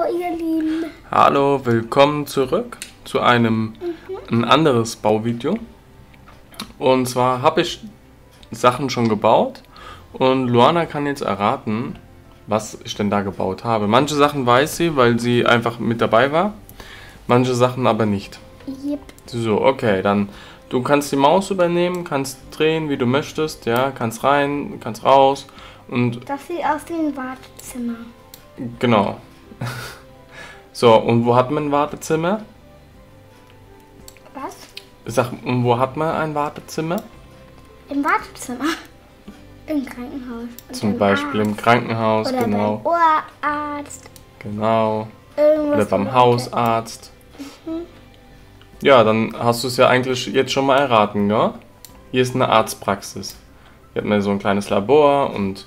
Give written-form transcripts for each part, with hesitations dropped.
ihr Lieben. Hallo, willkommen zurück zu ein anderes Bauvideo. Und zwar habe ich Sachen schon gebaut und Luana kann jetzt erraten, was ich denn da gebaut habe. Manche Sachen weiß sie, weil sie einfach mit dabei war, manche Sachen aber nicht. Yep. So, okay, dann du kannst die Maus übernehmen, kannst drehen, wie du möchtest, ja, kannst rein, kannst raus und Das sieht aus wie ein Wartezimmer. genau. So, und wo hat man ein Wartezimmer? Was? Sag, und wo hat man ein Wartezimmer? Im Wartezimmer. Im Krankenhaus. Und Zum beim Beispiel im Arzt. Krankenhaus, Oder genau. beim Ohrarzt. Genau. Irgendwas Oder beim im Hausarzt. Ja, dann hast du es ja eigentlich jetzt schon mal erraten, ja? Hier ist eine Arztpraxis. Hier hat man so ein kleines Labor und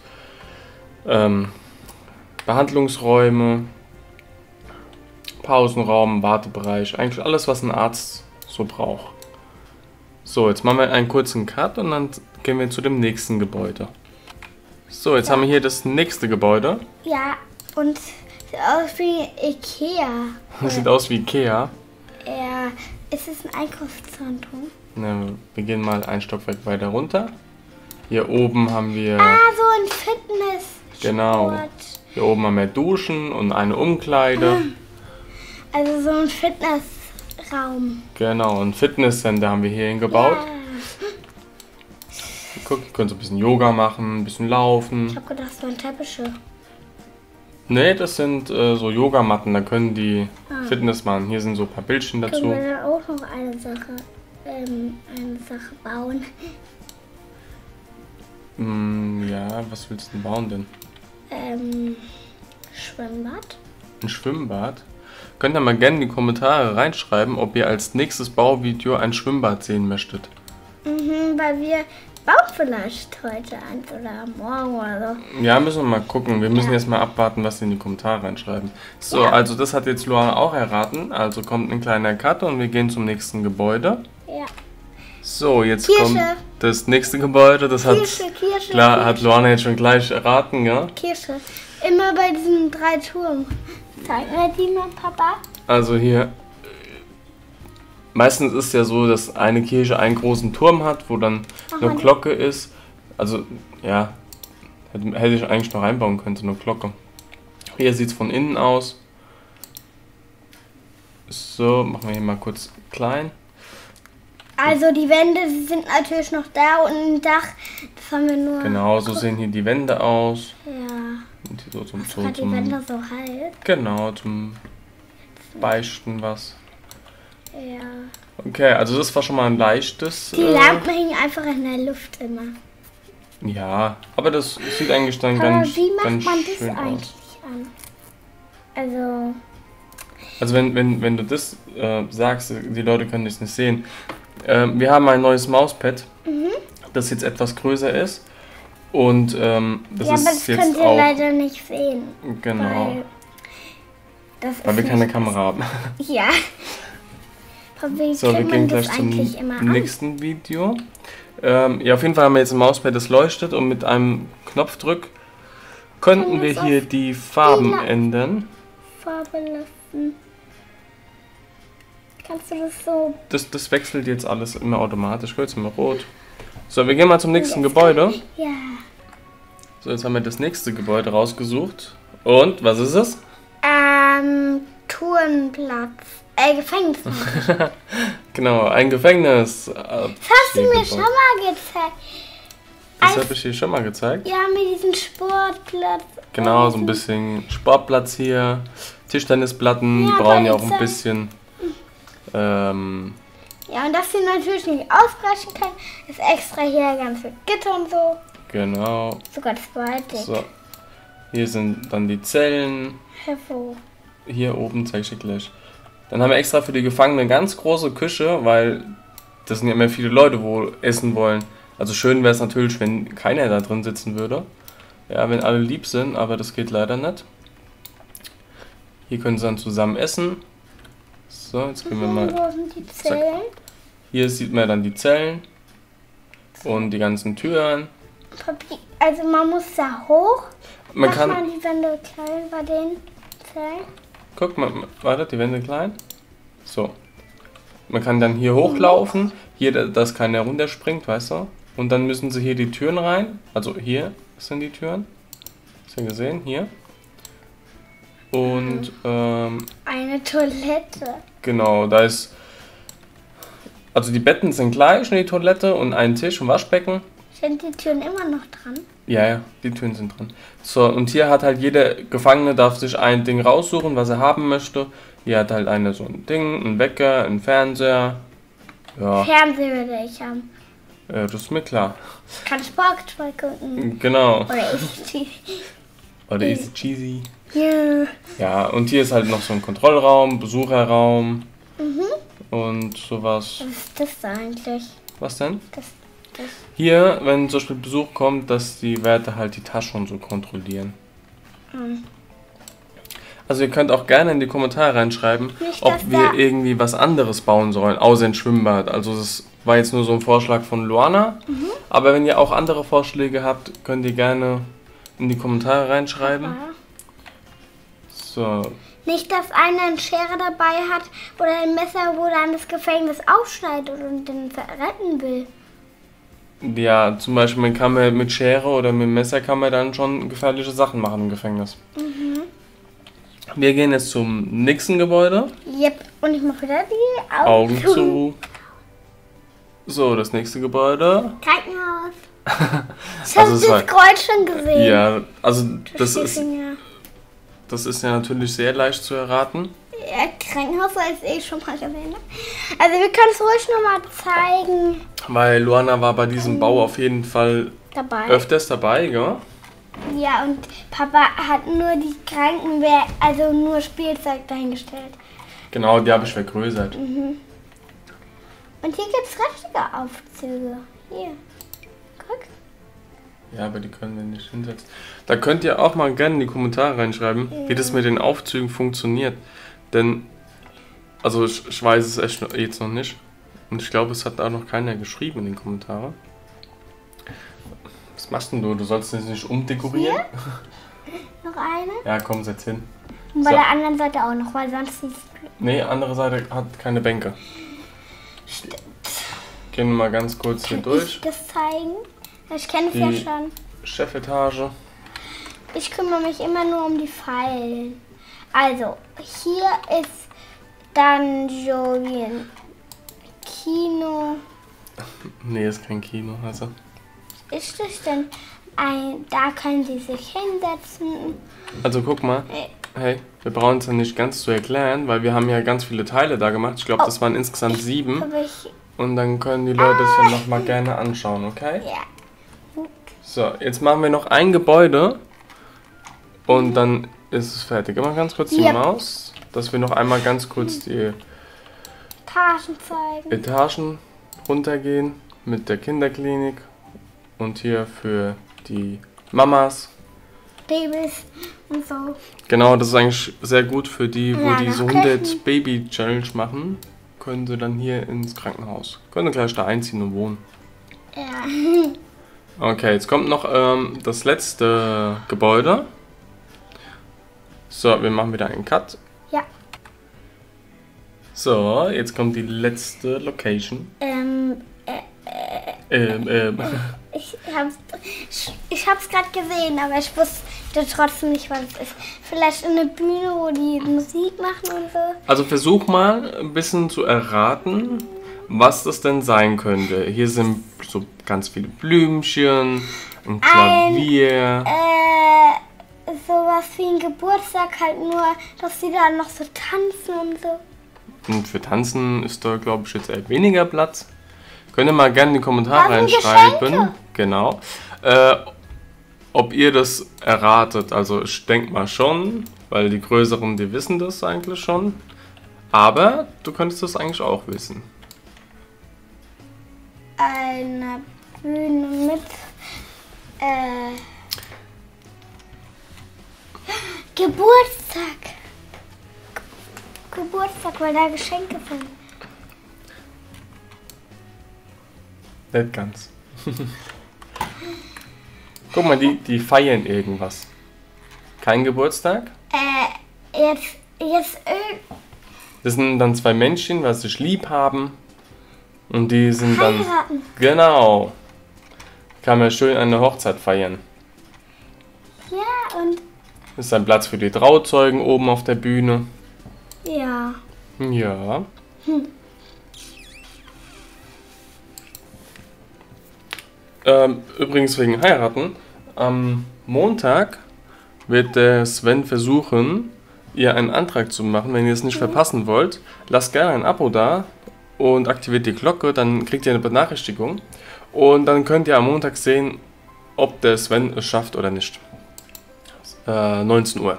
Behandlungsräume, Pausenraum, Wartebereich, eigentlich alles, was ein Arzt so braucht. So, jetzt machen wir einen kurzen Cut und dann gehen wir zu dem nächsten Gebäude. So, jetzt haben wir hier das nächste Gebäude. Ja, und sieht aus wie Ikea. Das sieht aus wie Ikea. Ja, ist es ein Einkaufszentrum? Ne, wir gehen mal ein Stockwerk weiter runter. Hier oben haben wir, Ah, so ein Fitness. genau, hier oben haben wir Duschen und eine Umkleide. Also so ein Fitnessraum. Genau, ein Fitnesscenter haben wir hierhin gebaut. Ja. Guck, ihr könnt so ein bisschen Yoga machen, ein bisschen Ich laufen. hab gedacht, so ein Teppiche. Ne, das sind so Yogamatten, da können die Fitness machen. Hier sind so ein paar Bildchen Können dazu. wir dann auch noch eine Sache bauen? Ja, was willst du denn bauen denn? Schwimmbad? Ein Schwimmbad? Könnt ihr mal gerne in die Kommentare reinschreiben, ob ihr als nächstes Bauvideo ein Schwimmbad sehen möchtet. Weil wir bauen vielleicht heute eins oder morgen oder so. Ja, müssen wir mal gucken. Wir müssen Ja. jetzt mal abwarten, was sie in die Kommentare reinschreiben. So, Ja. also das hat jetzt Luana auch erraten. Also kommt ein kleiner Cut und wir gehen zum nächsten Gebäude. Ja. So, jetzt Kirsche. kommt das nächste Gebäude. Das hat, Kirsche, klar, hat Luana jetzt schon gleich erraten, ja? Kirsche. Immer bei diesen 3 Turmen. Zeig mir die mal, Papa. Also hier, meistens ist ja so, dass eine Kirche einen großen Turm hat, wo dann eine Aha. Glocke ist. Also, ja, hätte ich eigentlich noch reinbauen können, so eine Glocke. Hier sieht es von innen aus. So, machen wir hier mal kurz klein. Also die Wände die sind natürlich noch da und ein Dach, das haben wir nur... Genau, so sehen hier die Wände aus. Ja. Und hier so zum, Hat die Wände so halt? genau, zum Beichten was. Ja. Okay, also das war schon mal ein leichtes. Die Lampen hängen einfach in der Luft immer. Ja, aber das sieht eigentlich dann Aber ganz, wie macht ganz man das schön eigentlich aus. an? Also, Also wenn du das sagst, die Leute können das nicht sehen. Wir haben ein neues Mauspad, das jetzt etwas größer ist. Und das ja, aber das ist jetzt könnt ihr auch... leider nicht sehen. Genau, Weil wir ist keine nicht- Kamera haben. Ja. Aber wie So, wir kriegt gehen man das gleich zum eigentlich immer an? nächsten Video. Ja, auf jeden Fall haben wir jetzt ein Mauspad, das leuchtet und mit einem Knopfdruck könnten Können wir wir es hier auf die Farben lila- ändern. Farbe lassen. Kannst du das so... Das wechselt jetzt alles immer automatisch. Jetzt sind wir rot. So, wir gehen mal zum nächsten Gebäude. Ja. So, jetzt haben wir das nächste Gebäude rausgesucht. Und, was ist es? Turnplatz. Gefängnisplatz. Genau, ein Gefängnis. Das hast du mir schon mal gezeigt. Das habe ich hier schon mal gezeigt. Ja, mit diesem Sportplatz. Genau, so ein bisschen Sportplatz hier. Tischtennisplatten, Ja, die brauchen ja aber auch ein jetzt, bisschen. Ja, und dass sie natürlich nicht ausbrechen können, ist extra hier ganz viel Gitter und so. Genau. Sogar 2 dick. So. Hier sind dann die Zellen. Hervor. Hier oben zeige ich dir gleich. Dann haben wir extra für die Gefangenen eine ganz große Küche, weil das sind ja immer viele Leute, wo essen wollen. Also schön wäre es natürlich, wenn keiner da drin sitzen würde. Ja, wenn alle lieb sind, aber das geht leider nicht. Hier können sie dann zusammen essen. So, jetzt gehen wir mal. Wo sind die Zellen? Hier sieht man dann die Zellen und die ganzen Türen. Also man muss da hoch. Man Macht kann, man die Wände klein bei den Zellen? Guck mal, warte, die Wände klein. So. Man kann dann hier hochlaufen. Hier, dass keiner runterspringt, weißt du? Und dann müssen sie hier die Türen rein. Also hier sind die Türen. Hast du gesehen? Hier. Und, eine Toilette. Genau, da ist... Also die Betten sind gleich und die Toilette und ein Tisch und Waschbecken. Sind die Türen immer noch dran? Ja, die Türen sind dran. So, und hier hat halt jeder Gefangene darf sich ein Ding raussuchen, was er haben möchte. Hier hat halt einer so ein Ding, ein Wecker, ein Fernseher. Ja. Fernseher würde ich haben. Das ist mir klar. Kann Sport gucken. Genau. Oder Easy Cheesy. Oder Easy Cheesy. Ja. Ja, und hier ist halt noch so ein Kontrollraum, Besucherraum und sowas. Was ist das da eigentlich? Was denn? Das. Hier, wenn zum Beispiel Besuch kommt, dass die Wärter halt die Tasche und so kontrollieren. Also ihr könnt auch gerne in die Kommentare reinschreiben, Nicht, ob wir irgendwie was anderes bauen sollen, außer ein Schwimmbad. Also das war jetzt nur so ein Vorschlag von Luana. Aber wenn ihr auch andere Vorschläge habt, könnt ihr gerne in die Kommentare reinschreiben. Ja. So. Nicht, dass einer eine Schere dabei hat oder ein Messer, wo dann das Gefängnis aufschneidet und den retten will. Ja, zum Beispiel man kann mit Schere oder mit Messer kann man dann schon gefährliche Sachen machen im Gefängnis. Wir gehen jetzt zum nächsten Gebäude. Yep, und ich mache wieder die Augen zu. So, das nächste Gebäude. Krankenhaus. Ich Also habe es war- das Kreuz schon gesehen. Ja, also das steht ist, ja. das ist ja natürlich sehr leicht zu erraten. Ja, Krankenhaus ist eh schon mal gesehen. Ne? Also wir können es ruhig nochmal zeigen. Weil Luana war bei diesem Bau auf jeden Fall Dabei. öfters dabei, gell? Ja, und Papa hat nur die Krankenwehr, also nur Spielzeug dahingestellt. Genau, die habe ich vergrößert. Und hier gibt es richtige Aufzüge. Hier. Guck. Ja, aber die können wir nicht hinsetzen. Da könnt ihr auch mal gerne in die Kommentare reinschreiben, wie das mit den Aufzügen funktioniert. Denn, also ich weiß es echt jetzt noch nicht. Und ich glaube, es hat auch noch keiner geschrieben in den Kommentaren. Was machst denn du? Du sollst das nicht umdekorieren? Noch eine. Ja, komm, setz hin. Und bei So. der anderen Seite auch noch, weil sonst ist Nee, andere Seite hat keine Bänke. Gehen wir mal ganz kurz hier ich durch. das zeigen. Ich kenne es ja Die- schon. Chefetage. Ich kümmere mich immer nur um die Fallen. Also, hier ist dann so wie ein Kino. Nee, ist kein Kino, also. Ist das denn ein... Da können Sie sich hinsetzen. Also guck mal. Hey, wir brauchen es ja nicht ganz zu erklären, weil wir haben ja ganz viele Teile da gemacht. Ich glaube, das waren insgesamt 7. Aber ich... Und dann können die Leute es ja nochmal gerne anschauen, okay? Ja. So, jetzt machen wir noch ein Gebäude. Und dann ist es fertig. Immer ganz kurz die Yep. Maus, dass wir noch einmal ganz kurz die Taschen zeigen. Etagen runtergehen mit der Kinderklinik. Und hier für die Mamas. Babys und so. Genau, das ist eigentlich sehr gut für die, wo Ja, die noch so Küchen. 100 Baby Challenge machen. Können sie dann hier ins Krankenhaus. Können gleich da einziehen und wohnen. Ja. Okay, jetzt kommt noch das letzte Gebäude. So, wir machen wieder einen Cut. Ja. So, jetzt kommt die letzte Location. Ich hab's gerade gesehen, aber ich wusste trotzdem nicht, was es ist. Vielleicht eine Bühne, wo die Musik machen und so. Also versuch mal ein bisschen zu erraten, was das denn sein könnte. Hier sind so ganz viele Blümchen, ein Klavier. Sowas wie ein Geburtstag, halt nur, dass die da noch so tanzen und so. Und für Tanzen ist da, glaube ich, jetzt eher weniger Platz. Könnt ihr mal gerne in die Kommentare Da sind reinschreiben. Geschenke. Genau. Ob ihr das erratet. Also ich denke mal schon, weil die Größeren, die wissen das eigentlich schon. Aber du könntest das eigentlich auch wissen. Eine Bühne mit Geburtstag. Geburtstag, weil da Geschenke sind. Nicht ganz. Guck mal, die feiern irgendwas. Kein Geburtstag? Jetzt Jetzt Das sind dann zwei Männchen, was sich lieb haben. Und die sind dann... heiraten. Genau. Kann man schön eine Hochzeit feiern. Ja, und Ist ein Platz für die Trauzeugen oben auf der Bühne. ja. Ja. Übrigens wegen heiraten. Am Montag wird der Sven versuchen, ihr einen Antrag zu machen. Wenn ihr es nicht verpassen wollt, lasst gerne ein Abo da und aktiviert die Glocke, dann kriegt ihr eine Benachrichtigung. Und dann könnt ihr am Montag sehen, ob der Sven es schafft oder nicht. 19 Uhr.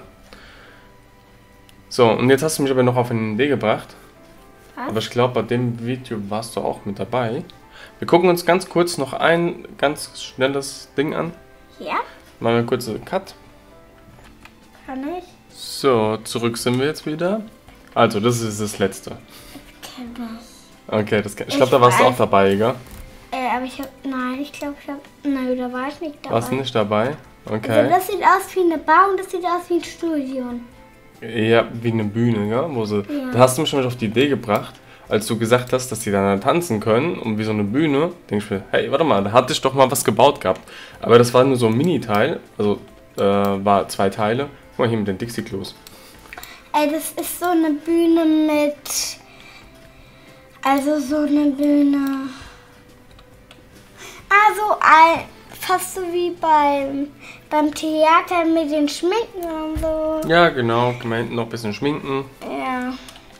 So, und jetzt hast du mich aber noch auf eine Idee gebracht. Was? Aber ich glaube, bei dem Video warst du auch mit dabei. Wir gucken uns ganz kurz noch ein ganz schnelles Ding an. Ja, Machen wir kurz einen Cut. kann ich. So, zurück sind wir jetzt wieder. Also, das ist das letzte. Kenn ich. Okay, ich glaube, da warst du auch dabei, gell? Aber ich glaube, nein, da war ich nicht dabei. Warst du nicht dabei? Also Okay. das sieht aus wie eine Bar und das sieht aus wie ein Studio. Ja, wie eine Bühne, gell? Da hast du mich nämlich auf die Idee gebracht, als du gesagt hast, dass die dann tanzen können und wie so eine Bühne. Denke ich mir, hey, warte mal, da hatte ich doch mal was gebaut gehabt. Aber das war nur so ein Mini-Teil, also war 2 Teile. Guck mal hier mit den Dixie-Klos. Das ist so eine Bühne mit. Also so eine Bühne. Also fast so wie beim Theater mit den Schminken und so. Ja, genau, kann man hinten noch ein bisschen schminken. Ja.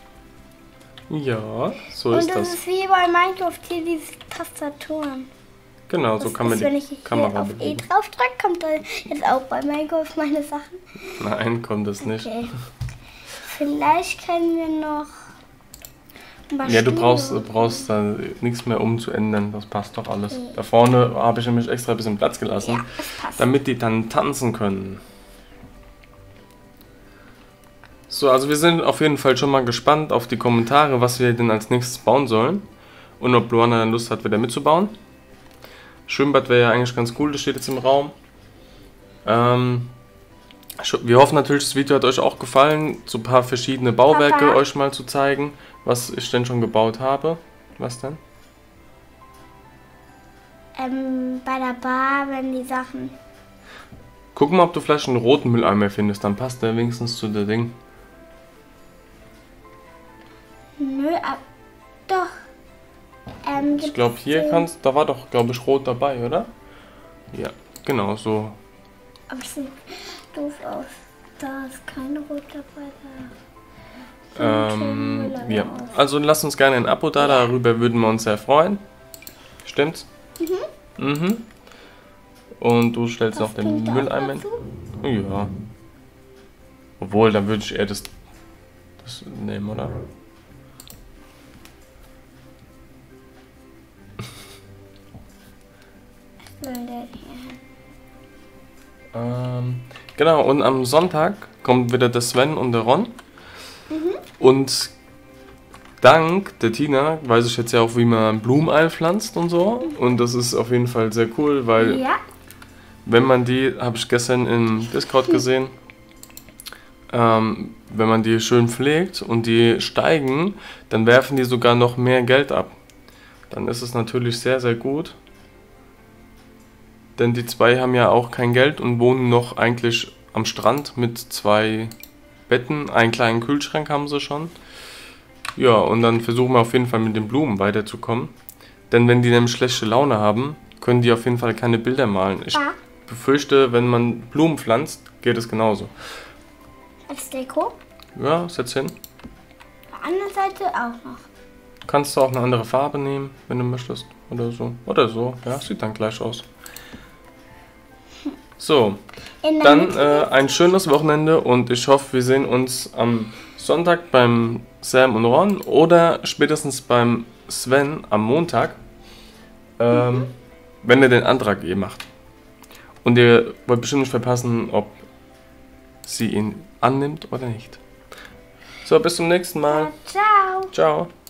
Ja, so Und ist das das. ist wie bei Minecraft hier diese Tastaturen. Genau, so Das kann man ist, wenn die ich hier Kamera auf E bewegen. drauf drücke, kommt da jetzt auch bei Minecraft meine Sachen. Nein, kommt das nicht. Okay. Vielleicht können wir noch. ein paar Ja, du Stühle- brauchst da nichts mehr umzuändern, das passt doch alles. Da vorne habe ich nämlich extra ein bisschen Platz gelassen, Ja, das passt. damit die dann tanzen können. So, also wir sind auf jeden Fall schon mal gespannt auf die Kommentare, was wir denn als nächstes bauen sollen. Und ob Luana dann Lust hat, wieder mitzubauen. Schwimmbad wäre ja eigentlich ganz cool, das steht jetzt im Raum. Wir hoffen natürlich, das Video hat euch auch gefallen, so ein paar verschiedene Bauwerke Papa. euch mal zu zeigen, was ich denn schon gebaut habe. Was denn? Bei der Bar, wenn die Sachen. Guck mal, ob du vielleicht einen roten Mülleimer findest, dann passt der wenigstens zu der Ding. Nö, doch. Ich glaube, hier da war doch, glaube ich, rot dabei, oder? Ja, genau, so. Aber es sieht doof aus. Da ist kein Rot dabei. Ja, also lasst uns gerne ein Abo da, darüber würden wir uns sehr freuen. Stimmt's? Mhm. Und du stellst noch den Mülleimer. Ja. Obwohl, dann würde ich eher das nehmen, oder? Genau, und am Sonntag kommt wieder der Sven und der Ron. Und dank der Tina weiß ich jetzt ja auch, wie man Blumen einpflanzt und so. Und das ist auf jeden Fall sehr cool, weil Ja. wenn man die, habe ich gestern im Discord gesehen, wenn man die schön pflegt und die steigen, dann werfen die sogar noch mehr Geld ab. Dann ist es natürlich sehr, sehr gut. Denn die zwei haben ja auch kein Geld und wohnen noch eigentlich am Strand mit 2 Betten. Einen kleinen Kühlschrank haben sie schon. Ja, und dann versuchen wir auf jeden Fall mit den Blumen weiterzukommen. Denn wenn die nämlich schlechte Laune haben, können die auf jeden Fall keine Bilder malen. Ich befürchte, wenn man Blumen pflanzt, geht es genauso. Als Deko. Ja, setz hin. Auf der anderen Seite auch noch. Kannst du auch eine andere Farbe nehmen, wenn du möchtest. Oder so. Oder so. Ja, sieht dann gleich aus. So, In der dann Mitte. ein schönes Wochenende und ich hoffe, wir sehen uns am Sonntag beim Sam und Ron oder spätestens beim Sven am Montag, wenn ihr den Antrag macht. Und ihr wollt bestimmt nicht verpassen, ob sie ihn annimmt oder nicht. So, bis zum nächsten Mal. Ciao. Ciao.